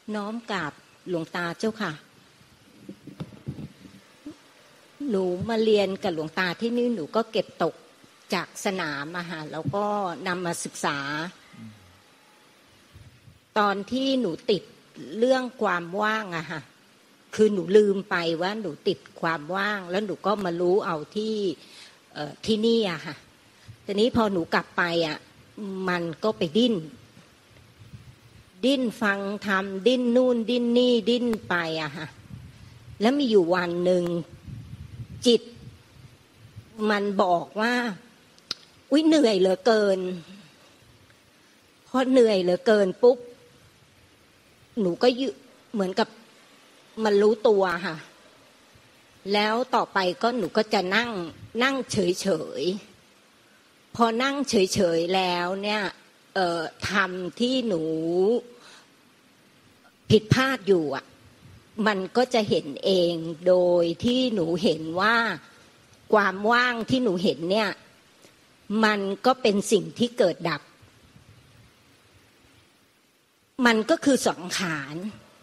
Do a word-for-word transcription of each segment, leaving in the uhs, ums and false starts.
น้อมกราบหลวงตาเจ้าค่ะหนูมาเรียนกับหลวงตาที่นี่หนูก็เก็บตกจากสนามอะค่ะแล้วก็นำมาศึกษาตอนที่หนูติดเรื่องความว่างอะค่ะคือหนูลืมไปว่าหนูติดความว่างแล้วหนูก็มารู้เอาที่เอ่อที่นี่อะค่ะทีนี้พอหนูกลับไปอะมันก็ไปดิ้นดิ้นฟังทำดิ้นนู่นดิ้นนี่ดิ้นไปอะค่ะแล้วมีอยู่วันหนึ่งจิตมันบอกว่าอุ๊ยเหนื่อยเหลือเกินพอเหนื่อยเหลือเกินปุ๊บหนูก็เหมือนกับมันรู้ตัวค่ะแล้วต่อไปก็หนูก็จะนั่งนั่งเฉยๆพอนั่งเฉยๆแล้วเนี่ยเอ่อทำที่หนูผิดพลาดอยู่อ่ะมันก็จะเห็นเองโดยที่หนูเห็นว่าความว่างที่หนูเห็นเนี่ยมันก็เป็นสิ่งที่เกิดดับมันก็คือสังขาร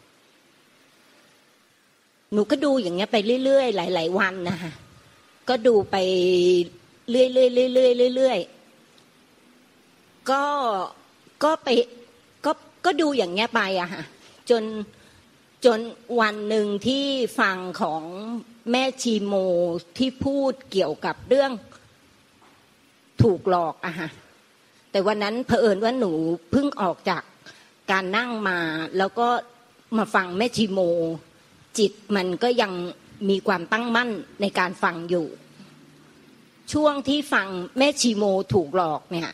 หนูก็ดูอย่างเงี้ยไปเรื่อยๆหลายๆวันนะคะก็ดูไปเรื่อยๆเรื่อยๆเรื่อยๆก็ก็ไปก็ก็ดูอย่างเงี้ยไปอะค่ะจนจนวันหนึ่งที่ฟังของแม่ชีโมที่พูดเกี่ยวกับเรื่องถูกหลอกอะค่ะแต่วันนั้นเผอิญว่าหนูเพิ่งออกจากการนั่งมาแล้วก็มาฟังแม่ชีโมจิตมันก็ยังมีความตั้งมั่นในการฟังอยู่ช่วงที่ฟังแม่ชีโมถูกหลอกเนี่ย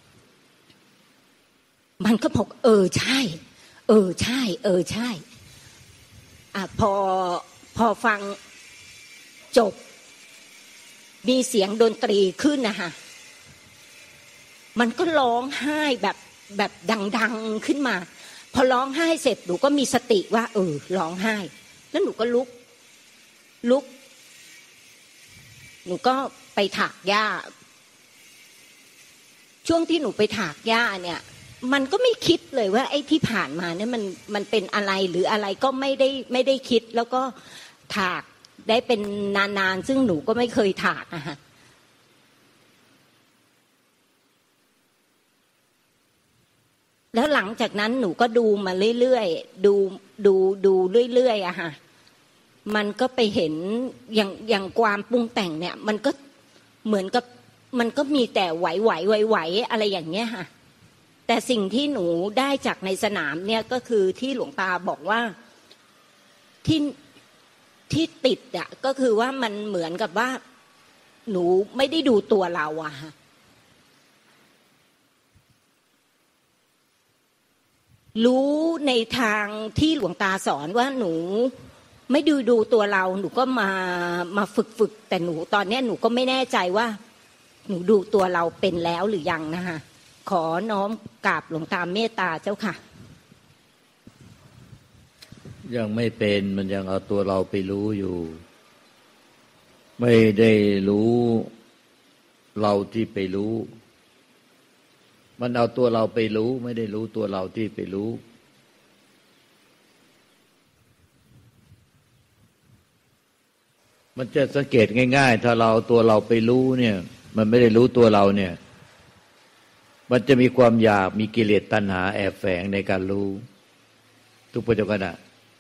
มันก็บอกเออใช่เออใช่เออใช่อ่ะพอพอฟังจบมีเสียงดนตรีขึ้นนะคะมันก็ร้องไห้แบบแบบดังๆขึ้นมาพอร้องไห้เสร็จหนูก็มีสติว่าเออร้องไห้แล้วหนูก็ลุกลุกหนูก็ไปถากหญ้าช่วงที่หนูไปถากหญ้าเนี่ยมันก็ไม่คิดเลยว่าไอ้ที่ผ่านมาเนี่ยมันมันเป็นอะไรหรืออะไรก็ไม่ได้ไม่ได้คิดแล้วก็ถากได้เป็นนานๆซึ่งหนูก็ไม่เคยถากอะค่ะแล้วหลังจากนั้นหนูก็ดูมาเรื่อยๆดูดูดูเรื่อยๆอะค่ะมันก็ไปเห็นอย่างอย่างความปรุงแต่งเนี่ยมันก็เหมือนกับมันก็มีแต่ไหวไหวไหวไหวอะไรอย่างเงี้ยค่ะแต่สิ่งที่หนูได้จากในสนามเนี่ยก็คือที่หลวงตาบอกว่าที่ที่ติดอะก็คือว่ามันเหมือนกับว่าหนูไม่ได้ดูตัวเราอะค่ะรู้ในทางที่หลวงตาสอนว่าหนูไม่ดูดูตัวเราหนูก็มามาฝึกฝึกแต่หนูตอนนี้หนูก็ไม่แน่ใจว่าหนูดูตัวเราเป็นแล้วหรือยังนะคะขอน้อมกราบหลวงตาเมตตาเจ้าค่ะยังไม่เป็นมันยังเอาตัวเราไปรู้อยู่ไม่ได้รู้เราที่ไปรู้มันเอาตัวเราไปรู้ไม่ได้รู้ตัวเราที่ไปรู้มันจะสังเกตง่ายๆถ้าเราตัวเราไปรู้เนี่ยมันไม่ได้รู้ตัวเราเนี่ยมันจะมีความอยากมีกิเลสตัณหาแอบแฝงในการรู้ทุกปัจจุบันอ่ะ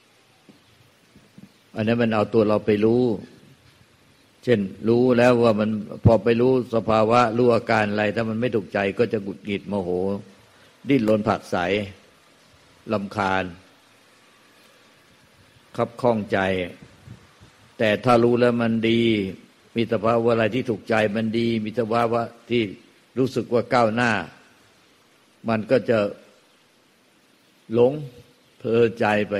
อันนี้มันเอาตัวเราไปรู้เช่นรู้แล้วว่ามันพอไปรู้สภาวะรู้อาการอะไรถ้ามันไม่ถูกใจก็จะหงุดหงิดโมโหดิ้นรนผลักไสรำคาญคับข้องใจแต่ถ้ารู้แล้วมันดีมีสภาวะอะไรที่ถูกใจมันดีมีสภาวะที่รู้สึกว่าก้าวหน้ามันก็จะหลงเพลิดใจไป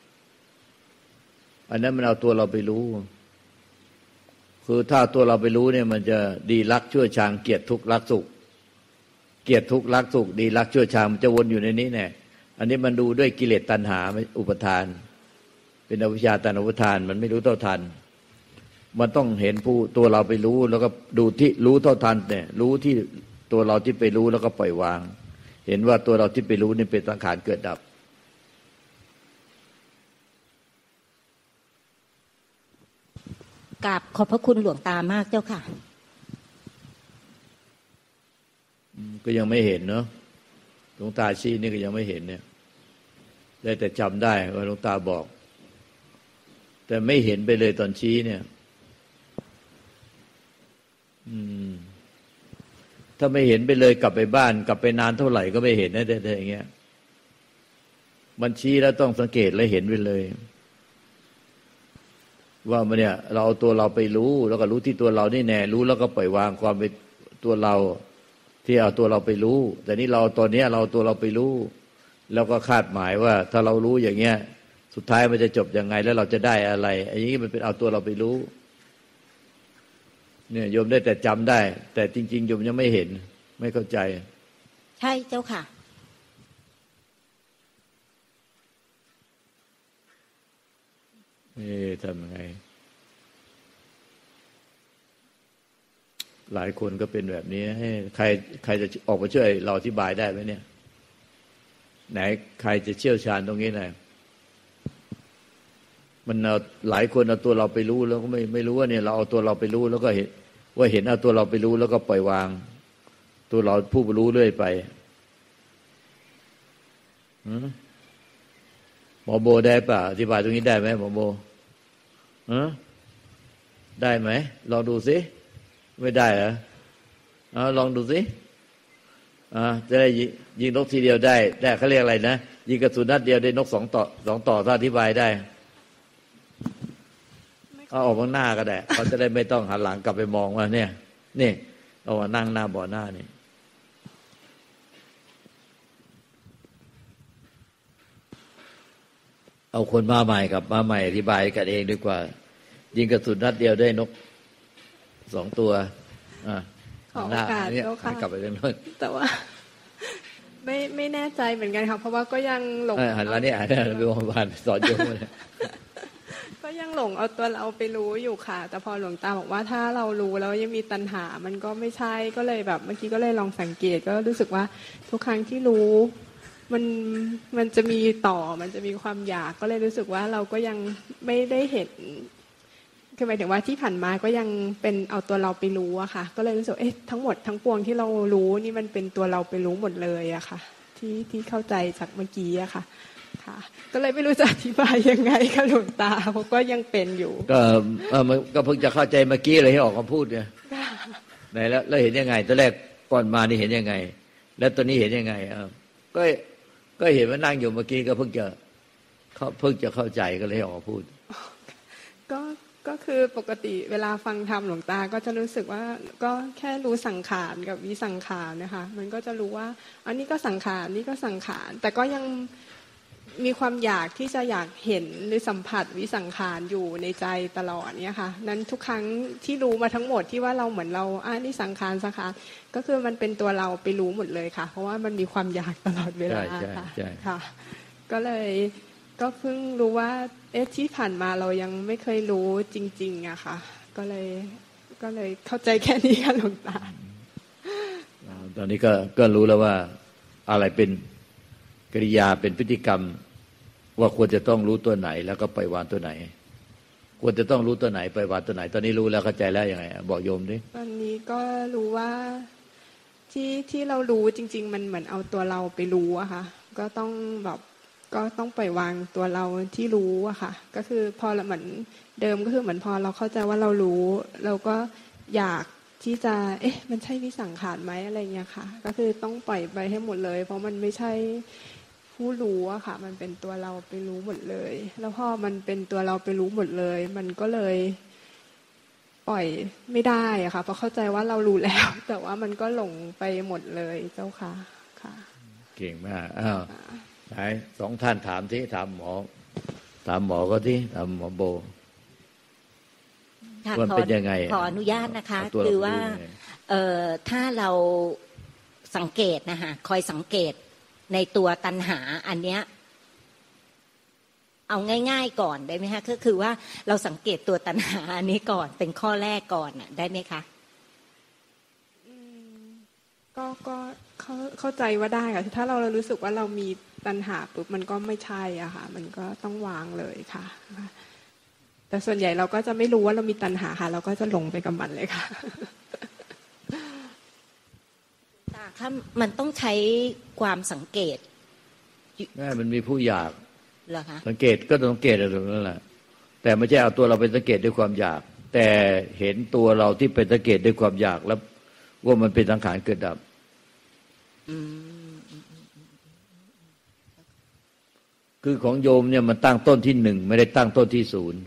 อันนั้นมันเอาตัวเราไปรู้คือถ้าตัวเราไปรู้เนี่ยมันจะดีรักชั่วชังเกลียดทุกข์รักสุขเกลียดทุกข์รักสุขดีรักชั่วชังมันจะวนอยู่ในนี้แน่อันนี้มันดูด้วยกิเลสตัณหาอุปทานเป็นอวิชชาตัณหาอุปทานมันไม่รู้เท่าทันมันต้องเห็นผู้ตัวเราไปรู้แล้วก็ดูที่รู้เท่าทันเนี่ยรู้ที่ตัวเราที่ไปรู้แล้วก็ปล่อยวางเห็นว่าตัวเราที่ไปรู้นี่เป็นสังขารเกิดดับกราบขอบพระคุณหลวงตามากเจ้าค่ะก็ยังไม่เห็นเนาะหลวงตาชี้นี่ก็ยังไม่เห็นเนี่ยได้แต่จำได้ว่าหลวงตาบอกแต่ไม่เห็นไปเลยตอนชี้เนี่ยอืมถ้าไม่เห็นไปเลยกลับไปบ้านกลับไปนานเท่าไหร่ก็ไม่เห็นนะแต่อย่างเงี้ยมันชี้แล้วต้องสังเกตและเห็นไปเลยว่ามันเนี่ยเราเอาตัวเราไปรู้แล้วก็รู้ที่ตัวเรานี่แน่รู้แล้วก็ปล่อยวางความเป็นตัวเราที่เอาตัวเราไปรู้แต่นี่เราตอนนี้เราตัวเราไปรู้แล้วก็คาดหมายว่าถ้าเรารู้อย่างเงี้ยสุดท้ายมันจะจบยังไงแล้วเราจะได้อะไรไอ้นี้มันเป็นเอาตัวเราไปรู้เนี่ยโยมได้แต่จำได้แต่จริงๆโยมยังไม่เห็นไม่เข้าใจใช่เจ้าค่ะเอ๊ะทำยังไงหลายคนก็เป็นแบบนี้ให้ใครใครจะออกมาช่วยเราอธิบายได้ไหมเนี่ยไหนใครจะเชี่ยวชาญตรงนี้หน่อยมันหลายคนเอาตัวเราไปรู้แล้วก็ไม่ไม่รู้ว่าเนี่ยเราเอาตัวเราไปรู้แล้วก็เห็นว่าเห็นเอาตัวเราไปรู้แล้วก็ปล่อยวางตัวเราผู้รู้เรื่อยไปหมอโบได้ป่ะอธิบายตรงนี้ได้ไหมหมอโบฮะได้ไหมลองดูสิไม่ได้เหรอเอาลองดูสิอ่าจะได้ยิงนกทีเดียวได้ได้เขาเรียกอะไรนะยิงกระสุนนัดเดียวได้นกสองต่อสองต่อถ้าอธิบายได้เอาออกข้างหน้าก็ได้เขาจะได้ไม่ต้องหันหลังกลับไปมองว่าเนี่ยนี่เอามานั่งหน้าบ่อหน้านี่เอาคนมาใหม่กับมาใหม่อธิบายกันเองดีกว่ายิงกระสุนนัดเดียวได้นกสองตัวอ่าขอโอกาสเจ้าค่ะกลับไปเรื่องนั้นแต่ว่าไม่ไม่แน่ใจเหมือนกันค่ะเพราะว่าก็ยังหลงหันแล้วนี่อ่านได้ไปวงบาลสอนโยมเลยก็ยังหลงเอาตัวเราไปรู้อยู่ค่ะแต่พอหลวงตาบอกว่าถ้าเรารู้แล้วยังมีตัณหามันก็ไม่ใช่ก็เลยแบบเมื่อกี้ก็เลยลองสังเกตก็รู้สึกว่าทุกครั้งที่รู้มันมันจะมีต่อมันจะมีความอยากก็เลยรู้สึกว่าเราก็ยังไม่ได้เห็นคือหมายถึงว่าที่ผ่านมาก็ยังเป็นเอาตัวเราไปรู้อะค่ะก็เลยรู้สึกเอ๊ะทั้งหมดทั้งปวงที่เรารู้นี่มันเป็นตัวเราไปรู้หมดเลยอะค่ะที่ที่เข้าใจจากเมื่อกี้อะค่ะค่ะก็เลยไม่รู้จะอธิบายยังไงค่ะหลวงตาเพราะก็ยังเป็นอยู่ก็เออก็เพิ่งจะเข้าใจเมื่อกี้เลยให้ออกมาพูดเนี่ยไหนแล้วแล้วเห็นยังไงตอนแรกก่อนมานี่เห็นยังไงแล้วตอนนี้เห็นยังไงอ่าก็ก็เห็นว่านั่งอยู่เมื่อกี้ก็เพิ่งจะเขาเพิ่งจะเข้าใจก็เลยออกมาพูดก็ก็คือปกติเวลาฟังธรรมหลวงตาก็จะรู้สึกว่าก็แค่รู้สังขารกับวิสังขารนะคะมันก็จะรู้ว่าอันนี้ก็สังขารนี่ก็สังขารแต่ก็ยังมีความอยากที่จะอยากเห็นหรือสัมผัสวิสังขารอยู่ในใจตลอดเนี่ยค่ะนั้นทุกครั้งที่รู้มาทั้งหมดที่ว่าเราเหมือนเราอ่านี่สังขารสังขารก็คือมันเป็นตัวเราไปรู้หมดเลยค่ะเพราะว่ามันมีความอยากตลอดเวลาค่ะค่ะก็เลยก็เพิ่งรู้ว่าเอ๊ะที่ผ่านมาเรายังไม่เคยรู้จริงๆอะค่ะก็เลยก็เลยเข้าใจแค่นี้ค่ะหลวงตาตอนนี้ก็ก็รู้แล้วว่าอะไรเป็นกิริยาเป็นพฤติกรรมว่าควรจะต้องรู้ตัวไหนแล้วก็ปล่อยวางตัวไหนควรจะต้องรู้ตัวไหนปล่อยวางตัวไหนตอนนี้รู้แล้วเข้าใจแล้วยังไงบอกโยมดิตอนนี้ก็รู้ว่าที่ที่เรารู้จริงๆมันเหมือนเอาตัวเราไปรู้อะค่ะก็ต้องแบบก็ต้องปล่อยวางตัวเราที่รู้อะค่ะก็คือพอเหมือนเดิมก็คือเหมือนพอเราเข้าใจว่าเรารู้เราก็อยากที่จะเอ๊ะมันใช่วิสังขารไหมอะไรเงี้ยค่ะก็คือต้องปล่อยไปให้หมดเลยเพราะมันไม่ใช่ผู้รู้อะค่ะมันเป็นตัวเราไปรู้หมดเลยแล้วพอมันเป็นตัวเราไปรู้หมดเลยมันก็เลยปล่อยไม่ได้อะค่ะเพราะเข้าใจว่าเรารู้แล้วแต่ว่ามันก็หลงไปหมดเลยเจ้าค่ะค่ะเก่งมากอ้าวไหนสองท่านถามที่ถามหมอถามหมอก็ที่ถามหมอโบมันเป็นยังไงขออนุญาตนะคะคือว่าเอ่อถ้าเราสังเกตนะคะคอยสังเกตในตัวตัณหาอันเนี้ยเอาง่ายๆก่อนได้ไหมคะก็คือว่าเราสังเกตตัวตัณหาอันนี้ก่อนเป็นข้อแรกก่อนน่ะได้ไหมคะก็ก็เข้าเข้าใจว่าได้ค่ะถ้าเรารู้สึกว่าเรามีตัณหาปุ๊บมันก็ไม่ใช่อ่ะค่ะมันก็ต้องวางเลยค่ะแต่ส่วนใหญ่เราก็จะไม่รู้ว่าเรามีตัณหาค่ะเราก็จะหลงไปกับมันเลยค่ะตาค่ะมันต้องใช้ความสังเกตแม่มันมีผู้อยากเหรอคะสังเกตก็ต้องสังเกตอะไรตรงนั้นแหละแต่ไม่ใช่เอาตัวเราไปสังเกตด้วยความอยากแต่เห็นตัวเราที่เป็นสังเกตด้วยความอยากแล้วว่ามันเป็นสังขารเกิดดับคือของโยมเนี่ยมันตั้งต้นที่หนึ่งไม่ได้ตั้งต้นที่ศูนย์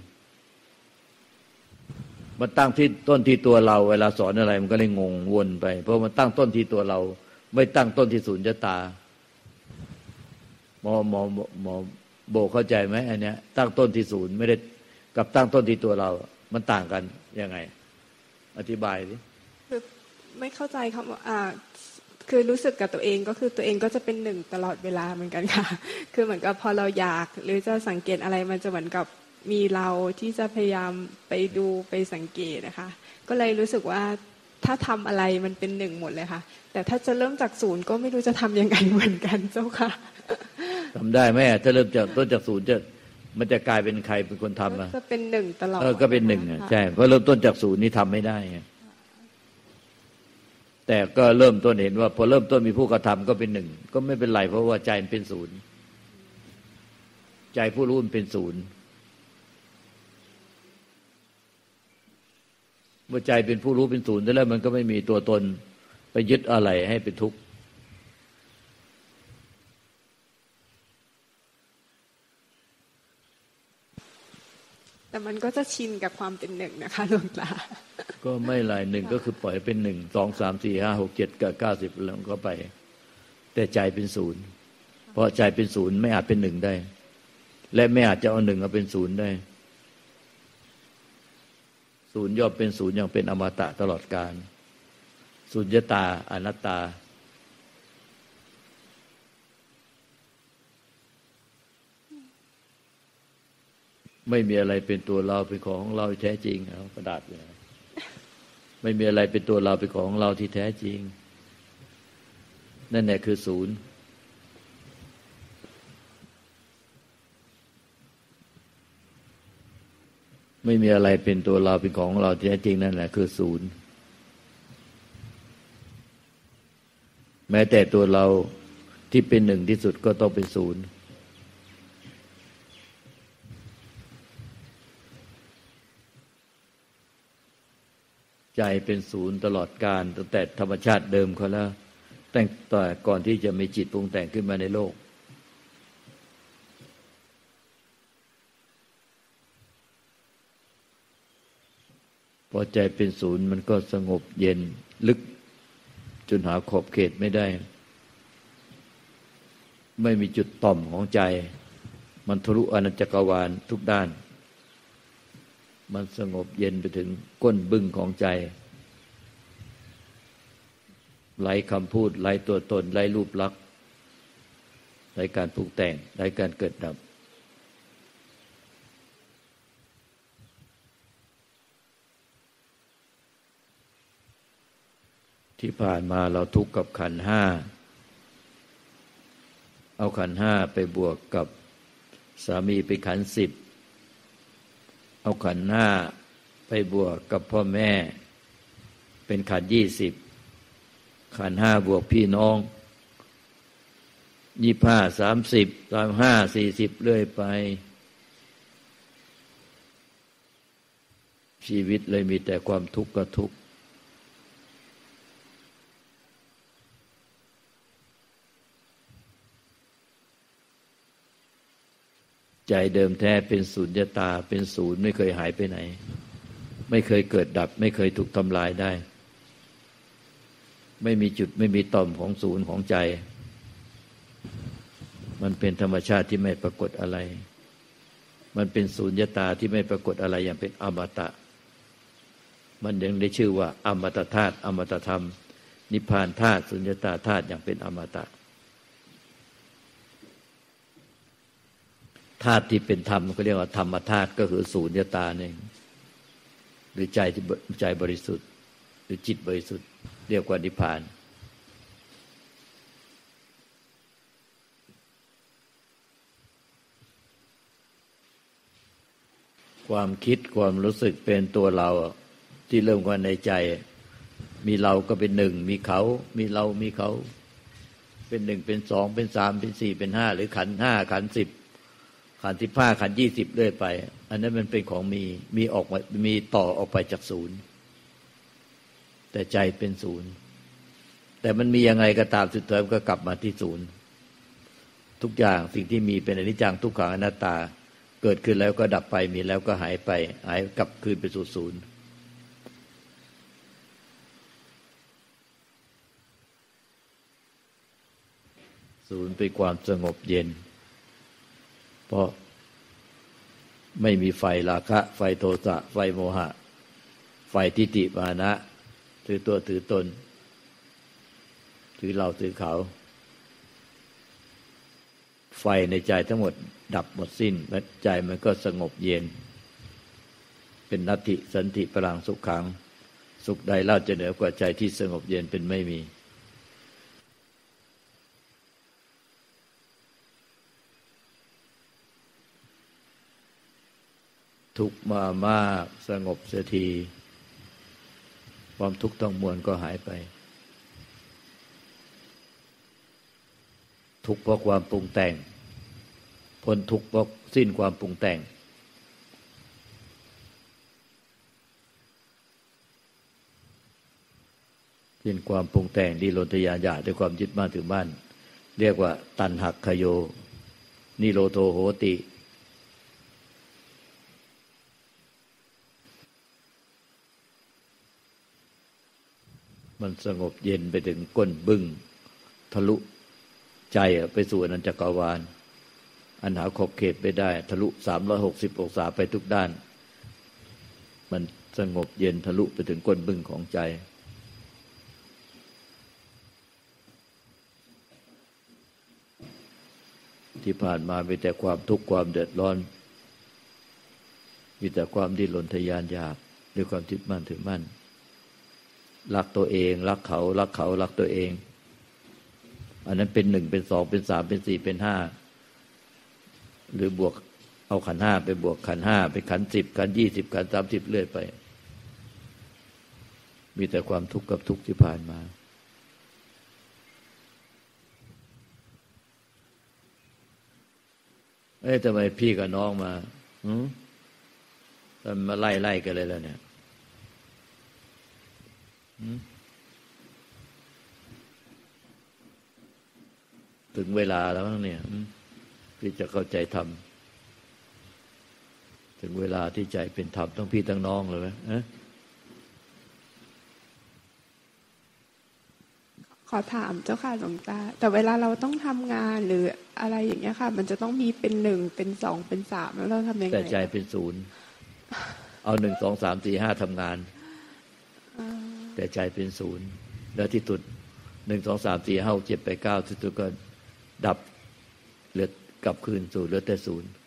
มันตั้งที่ต้นที่ตัวเราเวลาสอนอะไรมันก็เลยงงวนไปเพราะมันตั้งต้นที่ตัวเราไม่ตั้งต้นที่ศูนย์ยตาหมอหมอหมอโบเข้าใจไหมอันเนี้ยตั้งต้นที่ศูนย์ไม่ได้กับตั้งต้นที่ตัวเรามันต่างกันยังไงอธิบายดิคือไม่เข้าใจคำว่าอ่าคือรู้สึกกับตัวเองก็คือตัวเองก็จะเป็นหนึ่งตลอดเวลาเหมือนกันค่ะคือเหมือนกับพอเราอยากหรือจะสังเกตอะไรมันจะเหมือนกับมีเราที่จะพยายามไปดูไปสังเกตนะคะก็เลยรู้สึกว่าถ้าทำอะไรมันเป็นหนึ่งหมดเลยค่ะแต่ถ้าจะเริ่มจากศูนย์ก็ไม่รู้จะทำยังไงเหมือนกันเจ้าค่ะทำได้ไหมถ้าเริ่มจากต้นจากศูนย์จะมันจะกลายเป็นใครเป็นคนทำอ่ะจะเป็นหนึ่งตลอดเออก็เป็นหนึ่งอ่ะใช่เพราะเริ่มต้นจากศูนย์นี่ทำไม่ได้ไงแต่ก็เริ่มต้นเห็นว่าพอเริ่มต้นมีผู้กระทำก็เป็นหนึ่งก็ไม่เป็นไรเพราะว่าใจมันเป็นศูนย์ใจผู้รู้มันเป็นศูนย์เมื่อใจเป็นผู้รู้เป็นศูนย์แล้วมันก็ไม่มีตัวตนไปยึดอะไรให้เป็นทุกข์แต่มันก็จะชินกับความเป็นหนึ่งนะคะหลวงตาก็ไม่หลายหนึ่งก็คือปล่อยเป็นหนึ่งสองสามสี่ห้าหกเจ็ดกับเก้าสิบแล้วก็ไปแต่ใจเป็นศูนย์เพราะใจเป็นศูนย์ไม่อาจเป็นหนึ่งได้และไม่อาจจะเอาหนึ่งมาเป็นศูนย์ได้ศูนย์ย่อมเป็นศูนย์อย่างเป็นอมตะตลอดกาลสุญญตาอนัตตาไม่มีอะไรเป็นตัวเราเป็นของเราแท้จริงเอากระดาษเลยไม่มีอะไรเป็นตัวเราเป็นของเราที่แท้จริงนั่นแหละคือศูนย์ไม่มีอะไรเป็นตัวเราเป็นของเราแท้จริงนั่นแหละคือศูนย์แม้แต่ตัวเราที่เป็นหนึ่งที่สุดก็ต้องเป็นศูนย์ใจเป็นศูนย์ตลอดกาลตั้งแต่ธรรมชาติเดิมเขาแล้วตั้งแต่ก่อนที่จะมีจิตปรุงแต่งขึ้นมาในโลกพอใจเป็นศูนย์มันก็สงบเย็นลึกจนหาขอบเขตไม่ได้ไม่มีจุดต่อมของใจมันทะลุอนันตจักรวาลทุกด้านมันสงบเย็นไปถึงก้นบึ้งของใจไร้คำพูดไร้ตัวตนไร้รูปลักษณ์ไร้การปรุงแต่งไร้การเกิดดับที่ผ่านมาเราทุกข์กับขันธ์ห้าเอาขันธ์ห้าไปบวกกับสามีไปขันธ์สิบเอาขันธ์ห้าไปบวกกับพ่อแม่เป็นขันธ์ยี่สิบขันธ์ห้าบวกพี่น้องยี่ห้าสามสิบสามห้าสี่สิบเรื่อยไปชีวิตเลยมีแต่ความทุกข์กับทุกข์ใจเดิมแท้เป็นสุญญตาเป็นศูนย์ไม่เคยหายไปไหนไม่เคยเกิดดับไม่เคยถูกทำลายได้ไม่มีจุดไม่มีต่อมของศูนย์ของใจมันเป็นธรรมชาติที่ไม่ปรากฏอะไรมันเป็นสุญญตาที่ไม่ปรากฏอะไรอย่างเป็นอมตะมันยังได้ชื่อว่าอมตะธาตุอมตะธรรมนิพพานธาตุสุญญตาธาตุอย่างเป็นอมตะธาตุที่เป็นธรรมก็เรียกว่าธรรมธาตุก็คือศูนย์ตาเนี่ยหรือใจที่ใจบริสุทธิ์หรือจิตบริสุทธิ์เรียกว่านิพพานความคิดความรู้สึกเป็นตัวเราที่เริ่มกันในใจมีเราก็เป็นหนึ่งมีเขามีเรามีเขาเป็นหนึ่งเป็นสองเป็นสามเป็นสี่เป็นห้าหรือขันธ์ห้าขันธ์สิบขันธ์สิบห้าขันธ์ยี่สิบเรื่อยไปอันนั้นมันเป็นของมีมีออกมามีต่อออกไปจากศูนย์แต่ใจเป็นศูนย์แต่มันมียังไงก็ตามสุดท้ายก็กลับมาที่ศูนย์ทุกอย่างสิ่งที่มีเป็นอนิจจังทุกขังอนัตตาเกิดขึ้นแล้วก็ดับไปมีแล้วก็หายไปหายกลับคืนไปสู่ศูนย์ศูนย์เป็นความสงบเย็นเพราะไม่มีไฟราคะไฟโทสะไฟโมหะไฟทิฏฐิมานะถือตัวถือตนถือเราถือเขาไฟในใจทั้งหมดดับหมดสิ้นและใจมันก็สงบเย็นเป็นนัตถิสันติพลังสุขขังสุขใดเล่าจะเหนือกว่าใจที่สงบเย็นเป็นไม่มีทุกข์มามากสงบเสียทีความทุกข์ทั้งมวลก็หายไปทุกข์เพราะความปรุงแต่งพ้นทุกข์เพราะสิ้นความปรุงแต่งสิ้นความปรุงแต่งดิ้นรนทะยานอยากด้วยความยึดมั่นถือมั่นเรียกว่าตัณหักขโยนิโรโธโหติมันสงบเย็นไปถึงก้นบึ้งทะลุใจไปสู่อนันตจักรวาลอันหาขอบเขตไม่ได้ทะลุสามร้อยหกสิบองศาไปทุกด้านมันสงบเย็นทะลุไปถึงก้นบึ้งของใจที่ผ่านมามีแต่ความทุกข์ความเดือดร้อนมีแต่ความดิ้นรนทะยานอยากด้วยความยึดมั่นถือมั่นรักตัวเองรักเขารักเขารักตัวเองอันนั้นเป็นหนึ่งเป็นสองเป็นสามเป็นสี่เป็นห้าหรือบวกเอาขันธ์ห้าไปบวกขันธ์ห้าไปขันธ์สิบขันธ์ยี่สิบขันธ์สามสิบเรื่อยไปมีแต่ความทุกข์กับทุกข์ที่ผ่านมาเอ้ยทำไมพี่กับน้องมาหืมมันมาไล่ไล่กันเลยแล้วเนี่ยถึงเวลาแล้วมั้งเนี่ยที่จะเข้าใจธรรมถึงเวลาที่ใจเป็นธรรมทั้งพี่ทั้งน้องเลยไหมขอถามเจ้าค่ะหลวงตาแต่เวลาเราต้องทำงานหรืออะไรอย่างเงี้ยค่ะมันจะต้องมีเป็นหนึ่งเป็นสองเป็นสามแล้วเราทำยังไงแต่ใจเป็นศูนย์เอาหนึ่งสองสามสี่ห้าทำงานแต่ใจเป็นศูนย์แล้วที่สุดหนึ่งสองสามสี่ห้าเจ็ดไปเก้าที่สุดก็ดับเหลือกลับคืนสู่เหลือแต่ศูนย์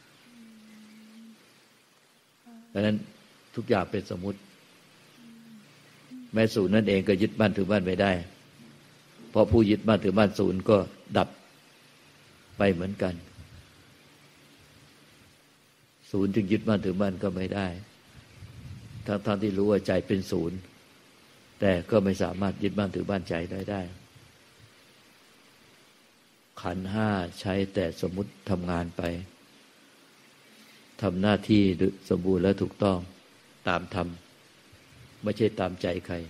ดังนั้นทุกอย่างเป็นสมมุติแม้ศูนย์นั่นเองก็ยึดมั่นถือมั่นไม่ได้เพราะผู้ยึดมั่นถือมั่นศูนย์ก็ดับไปเหมือนกันศูนย์จึงยึดมั่นถือมั่นก็ไม่ได้ทั้งๆที่รู้ว่าใจเป็นศูนย์แต่ก็ไม่สามารถยึดมั่นถือมั่นใจได้ได้ขันธ์ห้าใช้แต่สมมุติทำงานไปทำหน้าที่สมบูรณ์และถูกต้องตามธรรมไม่ใช่ตามใจใคร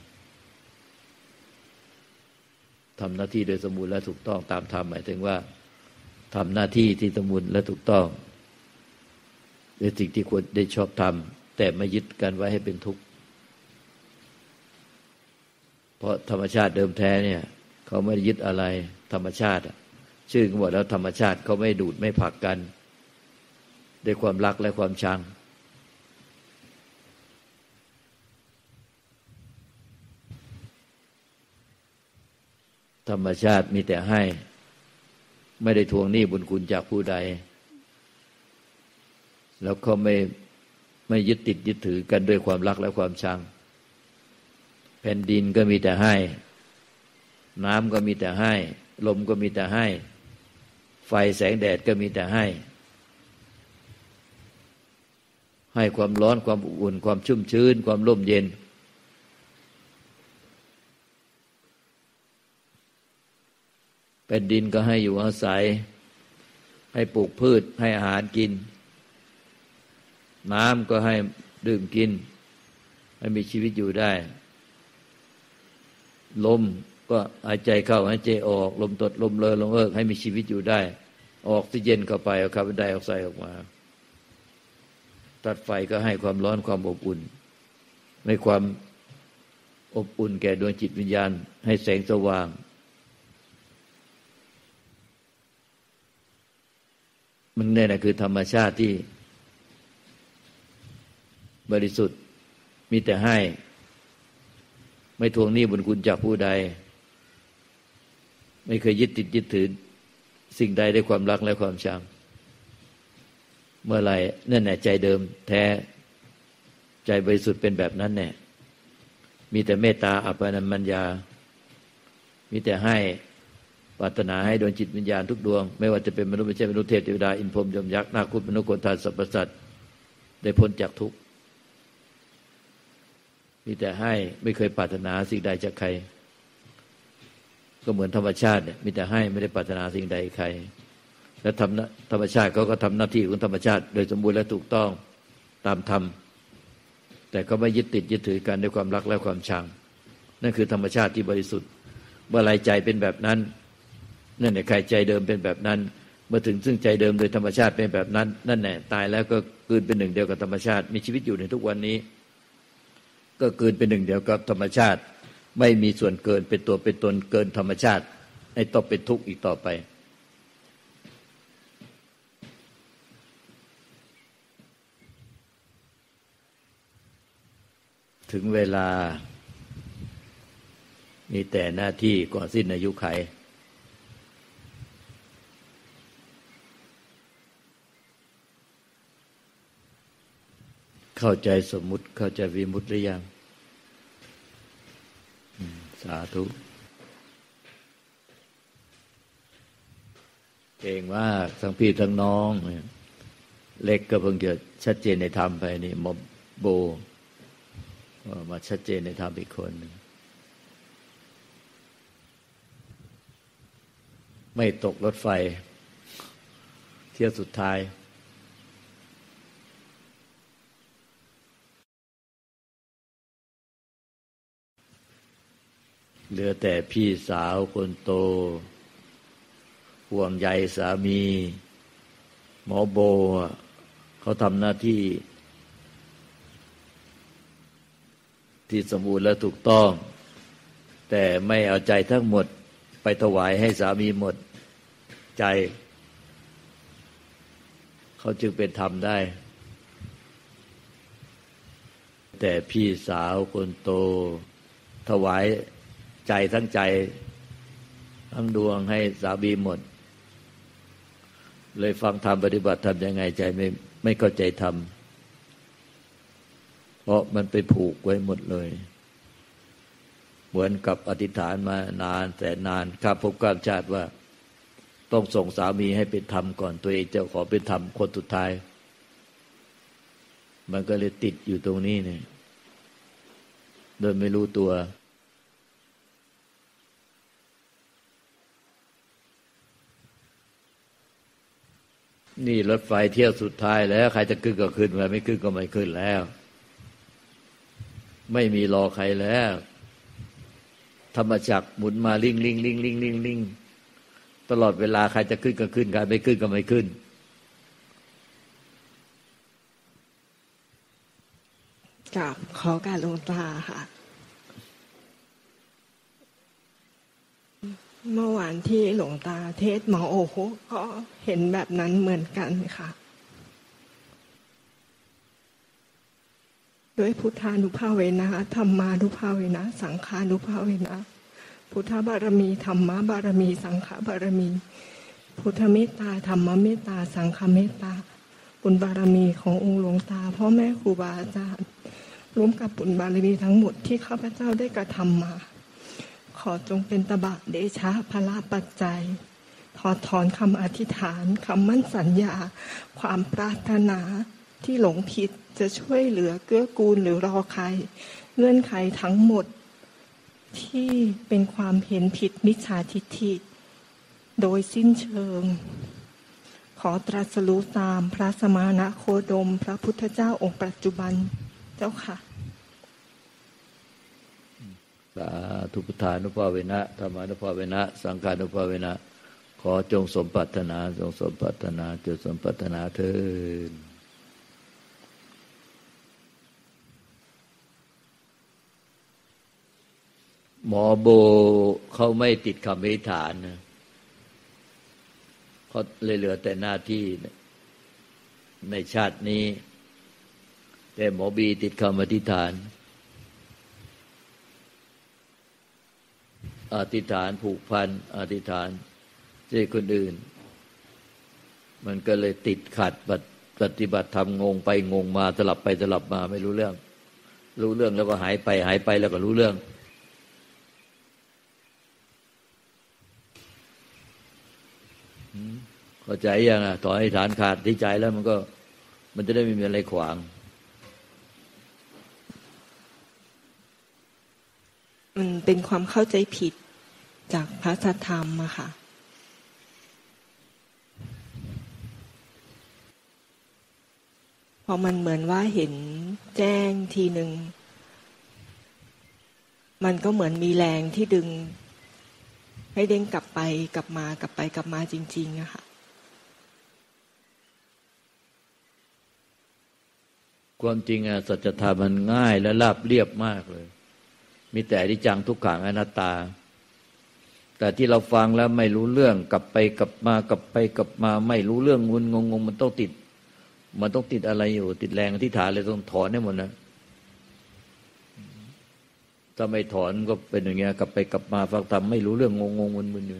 ทำหน้าที่โดยสมบูรณ์และถูกต้องตามธรรมหมายถึงว่าทำหน้าที่ที่สมบูรณ์และถูกต้องในสิ่งที่ควรได้ชอบทำแต่ไม่ยึดกันไว้ให้เป็นทุกข์เพราะธรรมชาติเดิมแท้เนี่ยเขาไม่ยึดอะไรธรรมชาติชื่อกันหมดแล้วธรรมชาติเขาไม่ดูดไม่ผลักกันด้วยความรักและความชังธรรมชาติมีแต่ให้ไม่ได้ทวงหนี้บุญคุณจากผู้ใดแล้วก็ไม่ไม่ยึดติดยึดถือกันด้วยความรักและความชังแผ่นดินก็มีแต่ให้น้ำก็มีแต่ให้ลมก็มีแต่ให้ไฟแสงแดดก็มีแต่ให้ให้ความร้อนความอบอุ่นความชุ่มชื้นความร่มเย็นแผ่นดินก็ให้อยู่อาศัยให้ปลูกพืชให้อาหารกินน้ำก็ให้ดื่มกินให้มีชีวิตอยู่ได้ลมก็หายใจเข้าหายใจออกลมตดลมเลอลมเอิกให้มีชีวิตอยู่ได้ออกซิเจนเข้าไปเอาคาร์บอนไดออกไซด์ออกมาตัดไฟก็ให้ความร้อนความอบอุ่นให้ความอบอุ่นแก่ดวงจิตวิญญาณให้แสงสว่างมันเนี่ยนะคือธรรมชาติที่บริสุทธิ์มีแต่ให้ไม่ทวงหนี้บุญคุณจากผู้ใดไม่เคยยึดติดยึดถือสิ่งใดด้วยความรักและความชังเมื่อไหร่นั่นแหละใจเดิมแท้ใจบริสุทธิ์เป็นแบบนั้นแน่มีแต่เมตตาอัปปนัมมัญญามีแต่ให้ปรารถนาให้ดวงจิตวิญญาณทุกดวงไม่ว่าจะเป็นมนุษย์ไม่ใช่มนุษย์เทพเทวดาอินพรหมยมยักษ์นาคมนุษย์คนทานสรรพสัตว์ได้พ้นจากทุกข์มีแต่ให้ไม่เคยปรารถนาสิ่งใดจากใครก็เหมือนธรรมชาติเนี่ยมีแต่ให้ไม่ได้ปรารถนาสิ่งใดใครและทำธรรมชาติเขาก็ทำหน้าที่ของธรรมชาติโดยสมบูรณ์และถูกต้องตามธรรมแต่ก็ไม่ยึดติดยึดถือกันด้วยความรักและความชังนั่นคือธรรมชาติที่บริสุทธิ์เมื่อไรใจเป็นแบบนั้นนั่นแหละใครใจเดิมเป็นแบบนั้นเมื่อถึงซึ่งใจเดิมโดยธรรมชาติเป็นแบบนั้นนั่นแหละตายแล้วก็กลืนเป็นหนึ่งเดียวกับธรรมชาติมีชีวิตอยู่ในทุกวันนี้ก็กลืนเป็นหนึ่งเดียวกับธรรมชาติไม่มีส่วนเกินเป็นตัวเป็นตนเกินธรรมชาติให้ต้องเป็นทุกข์อีกต่อไปถึงเวลามีแต่หน้าที่ก่อนสิ้นอายุขัยเข้าใจสมมุติเข้าใจวิมุตติหรือยังสาธุเก่งมากทั้งพี่ทั้งน้องเล็กก็เพิ่งจะชัดเจนในธรรมไปนี่มอบโบมาชัดเจนในธรรมอีกคนนึงไม่ตกรถไฟเที่ยวสุดท้ายเหลือแต่พี่สาวคนโตห่วงใยสามีหมอโบเขาทำหน้าที่ที่สมบูรณ์และถูกต้องแต่ไม่เอาใจทั้งหมดไปถวายให้สามีหมดใจเขาจึงเป็นธรรมได้แต่พี่สาวคนโตถวายใจทั้งใจทั้งดวงให้สามีหมดเลยฟังธรรมปฏิบัติธรรมยังไงใจไม่ไม่เข้าใจธรรมเพราะมันไปผูกไว้หมดเลยเหมือนกับอธิษฐานมานานแต่นานข้ามภพข้ามชาติว่าต้องส่งสามีให้เป็นธรรมก่อนตัวเองจะขอเป็นธรรมคนสุดท้ายมันก็เลยติดอยู่ตรงนี้เนี่ยโดยไม่รู้ตัวนี่รถไฟเที่ยวสุดท้ายแล้วใครจะขึ้นก็ขึ้นใครไม่ขึ้นก็ไม่ขึ้นแล้วไม่มีรอใครแล้วธรรมจักรหมุนมาลิ่งลิ่งลิ่งลิ่งลิ่งลิ่งตลอดเวลาใครจะขึ้นก็ขึ้นใครไม่ขึ้นก็ไม่ขึ้นกราบขอการหลวงตาค่ะเมื่อวานที่หลวงตาเทศหมอโอโหก็เห็นแบบนั้นเหมือนกันค่ะด้วยพุทธานุภาเวนะธรรมานุภาเวนะสังฆานุภาเวนะพุทธบารมีธรรมบารมีสังฆบารมีพุทธเมตตาธรรมเมตตาสังฆเมตตาบุญบารมีขององค์หลวงตาพ่อแม่ครูบาอาจารย์ร่วมกับบุญบารมีทั้งหมดที่ข้าพเจ้าได้กระทำมาขอจงเป็นตบะเดชะพละปัจจัยถอดถอนคำอธิษฐานคำมั่นสัญญาความปรารถนาที่หลงผิดจะช่วยเหลือเกื้อกูลหรือรอใครเงื่อนไขทั้งหมดที่เป็นความเห็นผิดมิจฉาทิฏฐิโดยสิ้นเชิงขอตรัสรู้ตามพระสมณโคดมพระพุทธเจ้าองค์ปัจจุบันเจ้าค่ะสาธุพุทธานุภาเวนะธรรมานุภาเวนะสังฆานุภาเวนะขอจงสมปรารถนาจงสมปรารถนาจงสมปรารถนาเถิดหมอโบเขาไม่ติดคำอธิษฐานนะเขาเลยเหลือแต่หน้าที่ในชาตินี้แต่หมอบีติดคำอธิษฐานอธิษฐานผูกพันอธิษฐานช่วยคนอื่นมันก็เลยติดขัดปฏิบัติธรรมงงไปงงมาสลับไปสลับมาไม่รู้เรื่องรู้เรื่องแล้วก็หายไปหายไปแล้วก็รู้เรื่องเข้าใจยังอ่ะต่อให้ฐานขาดที่ใจแล้วมันก็มันจะได้ไม่มีอะไรขวางมันเป็นความเข้าใจผิดจากพระธรรมอะค่ะพอมันเหมือนว่าเห็นแจ้งทีหนึ่งมันก็เหมือนมีแรงที่ดึงให้เด้งกลับไปกลับมากลับไปกลับมาจริงๆอะค่ะความจริงอะสัจธรรมมันง่ายและราบเรียบมากเลยมีแต่อนิจจังทุกขังอนัตตาแต่ที่เราฟังแล้วไม่รู้เรื่องกลับไปกลับมากลับไปกลับมาไม่รู้เรื่องงุนงงงมันต้องติดมันต้องติดอะไรอยู่ติดแรงอธิษฐานเลยต้องถอนให้หมดนะถ้าไม่ถอนก็เป็นอย่างเงี้ยกลับไปกลับมาฟังธรรมไม่รู้เรื่องงงงมึนๆอยู่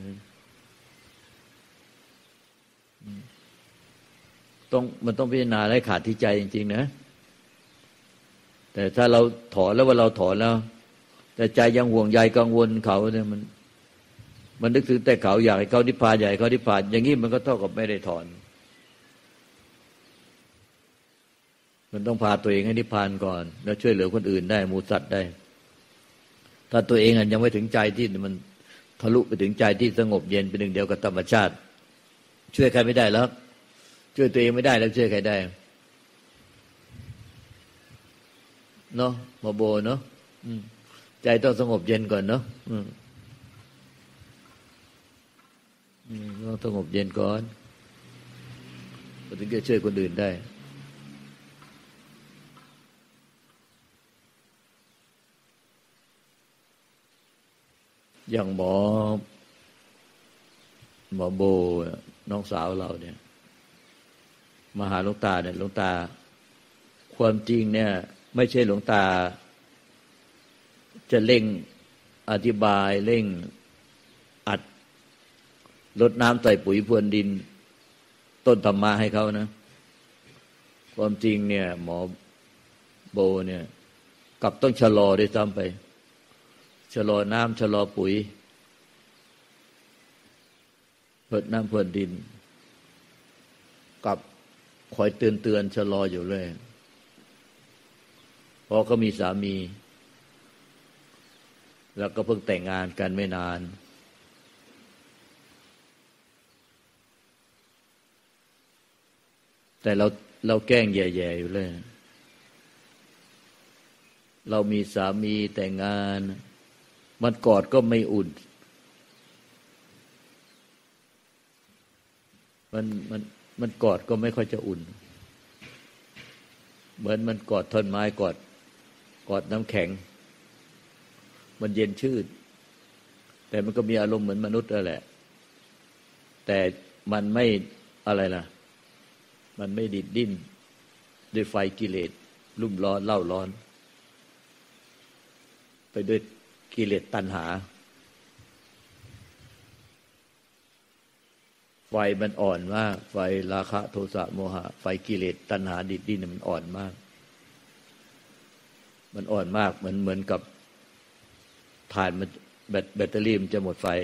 ต้องมันต้องพิจารณาให้ขาดที่ใจจริงๆนะแต่ถ้าเราถอนแล้วว่าเราถอนแล้วแต่ใจยังห่วงใยกังวลเขาเนี่ยมันมันนึกถึงแต่เขาอยากให้เขานิพพานอยากให้เขานิพพานอย่างนี้มันก็เท่ากับไม่ได้ถอนมันต้องพาตัวเองให้นิพพานก่อนแล้วช่วยเหลือคนอื่นได้หมู่สัตว์ได้ถ้าตัวเองยังไม่ถึงใจที่มันทะลุไปถึงใจที่สงบเย็นเป็นหนึ่งเดียวกับธรรมชาติช่วยใครไม่ได้แล้วช่วยตัวเองไม่ได้แล้วช่วยใครได้เนาะมาโบเนาะใจต้องสงบเย็นก่อนเนาะต้องสงบเย็นก่อนถึงจะช่วยคนอื่นได้อย่างหมอหมอโบน้องสาวเราเนี่ยมาหาหลวงตาเนี่ยหลวงตาความจริงเนี่ยไม่ใช่หลวงตาจะเร่งอธิบายเร่งอัดลดน้ำใส่ปุ๋ยพรวนดินต้นธรรมะให้เขานะความจริงเนี่ยหมอโบเนี่ยกลับต้องชะลอด้วยซ้ำไปชะลอน้ำชะลอปุ๋ยเพิ่มน้ำพรวนดินกับคอยเตือนเตือนชะลออยู่เลยเพราะเขามีสามีแล้วก็เพิ่งแต่งงานกันไม่นานแต่เราเราแกล้งแย่ๆอยู่เลยเรามีสามีแต่งงานมันกอดก็ไม่อุ่นมันมันมันกอดก็ไม่ค่อยจะอุ่นเหมือนมันกอดท่อนไม้กอดกอดน้ำแข็งมันเย็นชืดแต่มันก็มีอารมณ์เหมือนมนุษย์นั่นแหละแต่มันไม่อะไรล่ะมันไม่ดิดดิ้นด้วยไฟกิเลสรุ่มร้อนเล่าร้อนไปด้วยกิเลสตัณหาไฟมันอ่อนมากไฟราคะโทสะโมหะไฟกิเลสตัณหาดิดดิ้นมันอ่อนมากมันอ่อนมากเหมือนเหมือนกับถ่านมันแบตแบตเตอรี่มันจะหมดไฟ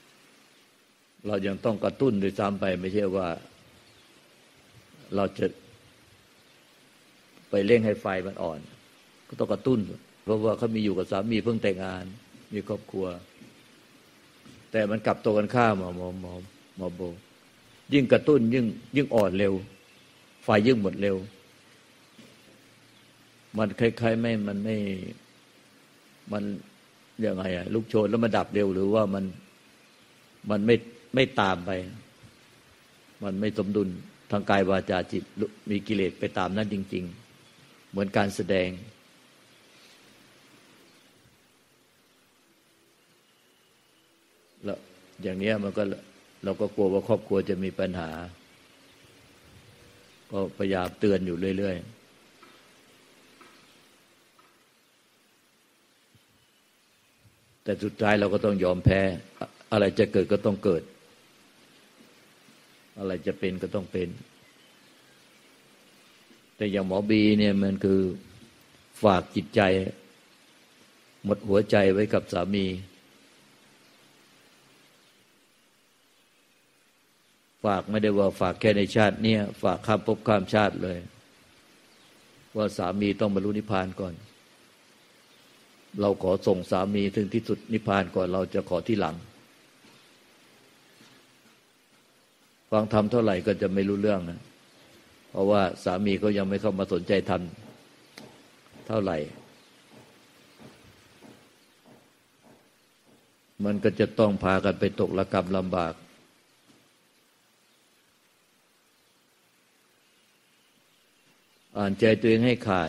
เรายังต้องกระตุ้นด้วยซ้ำไปไม่ใช่ว่าเราจะไปเร่งให้ไฟมันอ่อนก็ต้องกระตุ้นเพราะว่าเขามีอยู่กับสามีเพิ่งแต่งงานมีครอบครัวแต่มันกลับตัวกันข้ามหมอหมอหมอหมอโบยิ่งกระตุ้นยิ่งยิ่งอ่อนเร็วไฟยิ่งหมดเร็วมันคล้ายๆไม่มันไม่มันยังไงอะลุกโชนแล้วมันดับเร็วหรือว่ามันมันไม่ไม่ตามไปมันไม่สมดุลทางกายวาจาจิตมีกิเลสไปตามนั้นจริงๆเหมือนการแสดงแล้วอย่างนี้มันก็เราก็กลัวว่าครอบครัวจะมีปัญหาก็พยายามเตือนอยู่เรื่อยๆแต่สุดท้ายเราก็ต้องยอมแพ้อะไรจะเกิดก็ต้องเกิดอะไรจะเป็นก็ต้องเป็นแต่อย่างหมอบีเนี่ยมันคือฝากจิตใจหมดหัวใจไว้กับสามีฝากไม่ได้ว่าฝากแค่ในชาติเนี่ยฝากข้ามภพข้ามชาติเลยว่าสามีต้องบรรลุนิพพานก่อนเราขอส่งสามีถึงที่สุดนิพพานก่อนเราจะขอที่หลังฟังธรรมเท่าไหร่ก็จะไม่รู้เรื่องนะเพราะว่าสามีก็ยังไม่เข้ามาสนใจธรรมเท่าไหร่มันก็จะต้องพากันไปตกระกำลำบากอ่านใจตัวเองให้ขาด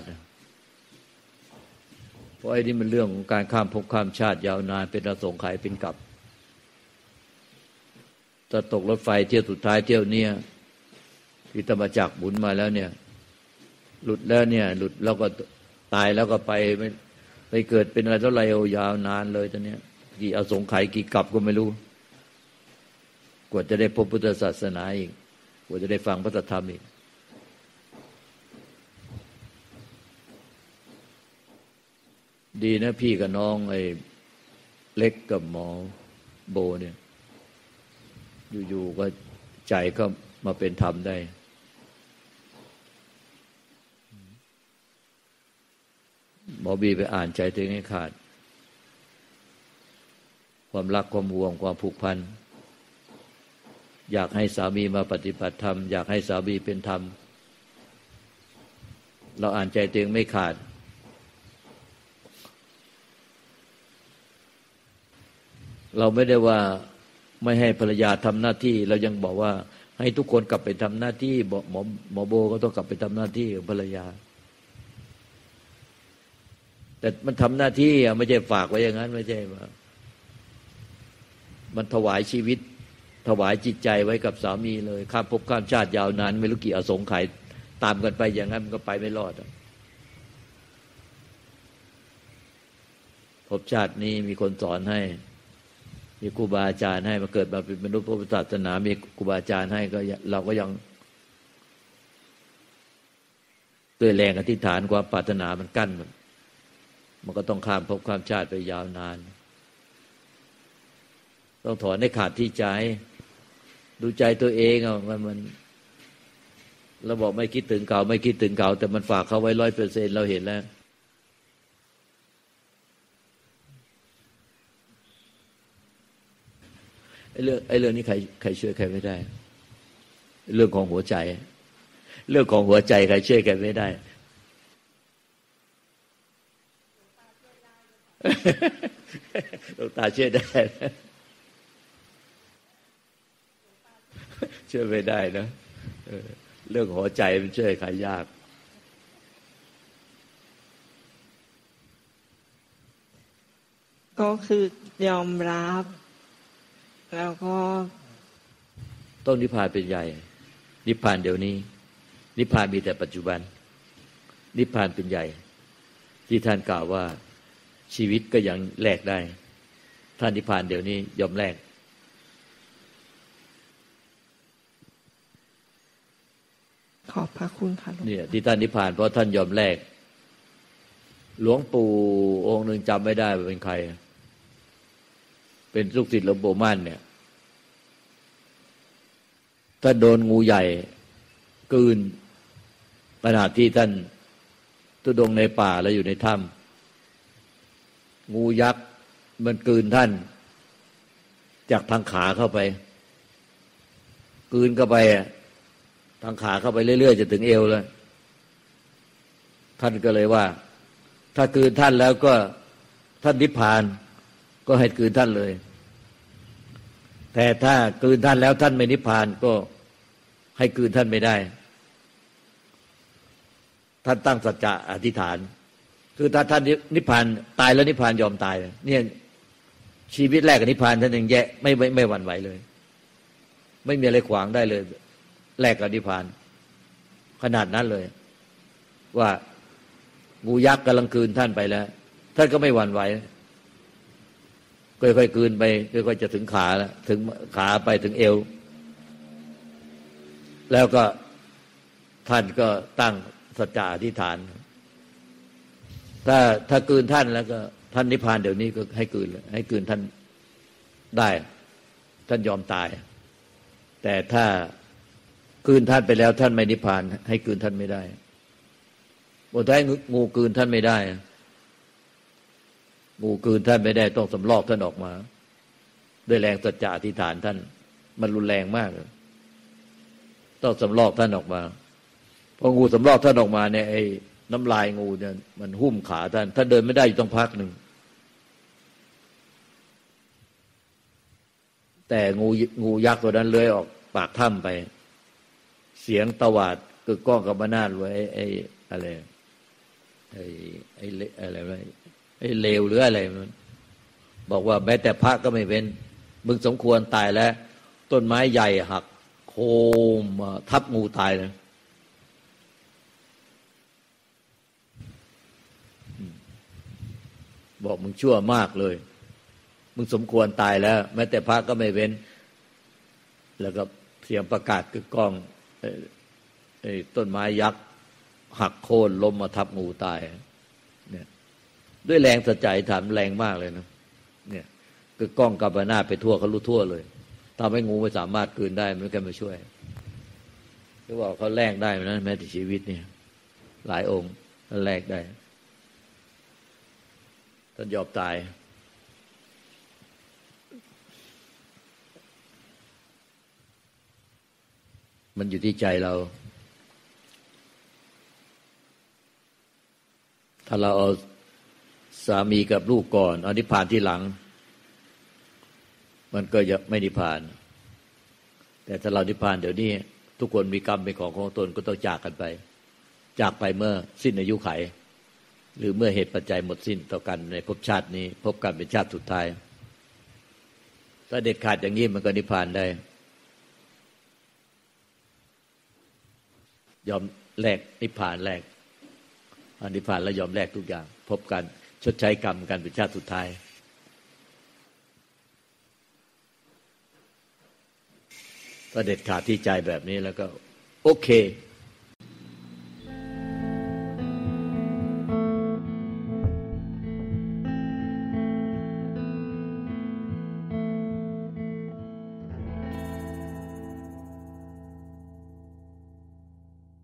เพราะไอ้นี่มันเรื่องของการข้ามภพข้ามชาติยาวนานเป็นอสงไขยเป็นกรรมถ้าตกรถไฟเที่ยวสุดท้ายเที่ยวเนี้ยที่ธรรมจักรหมุนมาแล้วเนี่ยหลุดแล้วเนี่ยหลุดแล้วก็ตายแล้วก็ไปไม่ไปเกิดเป็นอะไรเท่าไหร่ยาวนานเลยตอนเนี้ยกี่อสงไขยกี่กรรมก็ไม่รู้กว่าจะได้พบพุทธศาสนาอีกกว่าจะได้ฟังพระธรรมอีกดีนะพี่กับน้องไอ้เล็กกับหมอโบเนี่ยอยู่ๆก็ใจก็มาเป็นธรรมได้หมอบีไปอ่านใจตัวเองให้ขาดความรักความห่วงความผูกพันอยากให้สามีมาปฏิบัติธรรมอยากให้สามีเป็นธรรมเราอ่านใจตัวเองไม่ขาดเราไม่ได้ว่าไม่ให้ภรรยาทำหน้าที่เรายังบอกว่าให้ทุกคนกลับไปทำหน้าที่หมอหมอหมอโบก็ต้องกลับไปทำหน้าที่ของภรรยาแต่มันทำหน้าที่อ่ะไม่ใช่ฝากไว้อย่างนั้นไม่ใช่ว่ามันถวายชีวิตถวายจิตใจไว้กับสามีเลยข้ามภพข้ามชาติยาวนานไม่รู้กี่อสงไขยตามกันไปอย่างนั้นมันก็ไปไม่รอดภพชาตินี้มีคนสอนให้มีครูบาอาจารย์ให้มาเกิดมาเป็นมนุษย์พุทธศาสนามีครูบาอาจารย์ให้ก็เราก็ยังด้วยแรงอธิษฐานความปรารถนามันกั้นมันมันก็ต้องข้ามภพข้ามชาติไปยาวนานต้องถอนให้ขาดที่ใจดูใจตัวเองอ่ะมันมันเราบอกไม่คิดถึงเก่าไม่คิดถึงเก่าแต่มันฝากเขาไว้ร้อยเปอร์เซ็นต์เราเห็นแล้วไอ้เรื่องไอ้เรื่องนี้ใครใครช่วยใครไม่ได้เรื่องของหัวใจเรื่องของหัวใจใครช่วยใครไม่ได้หลวงตาช่วยได้ช่วยไม่ได้นะเรื่องหัวใจมันช่วยใครยากก็คือยอมรับแล้วก็ต้องนิพพานเป็นใหญ่นิพพานเดี๋ยวนี้นิพพานมีแต่ปัจจุบันนิพพานเป็นใหญ่ที่ท่านกล่าวว่าชีวิตก็ยังแลกได้ท่านนิพพานเดี๋ยวนี้ยอมแลกขอบพระคุณค่ะเนี่ยที่ท่านนิพพานเพราะท่านยอมแลกหลวงปู่องค์หนึ่งจำไม่ได้ว่าเป็นใครเป็นลูกศิษย์หลวงปู่มั่นเนี่ยถ้าโดนงูใหญ่กลืนขณะที่ท่านทุดงในป่าแล้วอยู่ในถ้ำงูยักษ์มันกลืนท่านจากทางขาเข้าไปกลืนเข้าไปทางขาเข้าไปเรื่อยๆจะถึงเอวแล้วท่านก็เลยว่าถ้ากลืนท่านแล้วก็ท่านนิพพานก็ให้กลืนท่านเลยแต่ถ้ากลืนท่านแล้วท่านไม่นิพพานก็ให้กลืนท่านไม่ได้ท่านตั้งสัจจะอธิษฐานคือถ้าท่านนิพพานตายแล้วนิพพานยอมตายเนี่ยชีวิตแรกกับนิพพานท่านยังแยะไม่ไม่ไม่หวั่นไหวเลยไม่มีอะไรขวางได้เลยแลกกับนิพพานขนาดนั้นเลยว่างูยักษ์กำลังกลืนท่านไปแล้วท่านก็ไม่หวั่นไหวค่อยๆกลืนไปค่อยๆจะถึงขาแล้วถึงขาไปถึงเอวแล้วก็ท่านก็ตั้งสัจจะอธิษฐานถ้าถ้ากลืนท่านแล้วก็ท่านนิพพานเดี๋ยวนี้ก็ให้กลืนให้กลืนท่านได้ท่านยอมตายแต่ถ้ากลืนท่านไปแล้วท่านไม่นิพพานให้กลืนท่านไม่ได้บนท้ายงูกลืนท่านไม่ได้งูกลืนท่านไม่ได้ต้องสำลอกท่านออกมาด้วยแรงสัจจะอธิษฐานท่านมันรุนแรงมากต้องสำลอกท่านออกมาพองูสำลอกท่านออกมาเนี่ยไอ้น้ำลายงูเนี่ยมันหุ้มขาท่านท่านเดินไม่ได้อยู่ต้องพักหนึ่งแต่งูงูยักษ์ตัวนั้นเลื้อยออกปากถ้ำไปเสียงตวาดกึกก้องกับมนาฏไว้ไอ้อะไรไอ้ไอ้อะไรไว้ไอ้เลวหรืออะไรมันบอกว่าแม้แต่พระก็ไม่เว้นมึงสมควรตายแล้วต้นไม้ใหญ่หักโคมทับงูตายนะบอกมึงชั่วมากเลยมึงสมควรตายแล้วแม้แต่พระก็ไม่เว้นแล้วก็เสียงประกาศกึกก้องไอ้ต้นไม้ยักษ์หักโค่นล้มมาทับงูตายเนี่ยด้วยแรงสัจจะฐานแรงมากเลยนะเนี่ยกึกก้องกับหน้าไปทั่วเขารู้ทั่วเลยทำให้งูไม่สามารถคืนได้ไม่แกมาช่วยหรือว่าเขาแลกได้นะแม้แต่ชีวิตเนี่ยหลายองค์ท่านแลกได้ท่านยอมตายมันอยู่ที่ใจเราถ้าเราเอาสามีกับลูกก่อนเอานิพพานที่หลังมันก็จะไม่นิพพานแต่ถ้าเรานิพพานเดี๋ยวนี้ทุกคนมีกรรมเป็นของของตนก็ต้องจากกันไปจากไปเมื่อสิ้นอายุไขหรือเมื่อเหตุปัจจัยหมดสิ้นต่อกันในภพชาตินี้พบกันเป็นชาติสุดท้ายถ้าเด็ดขาดอย่างนี้มันก็นิพพานได้ยอมแลกนิพพานแลกอนิพพานแล้วยอมแลกทุกอย่างพบกันชดใช้กรรมกันเป็นชาติสุดท้ายถ้าเด็ดขาดที่ใจแบบนี้แล้วก็โอเค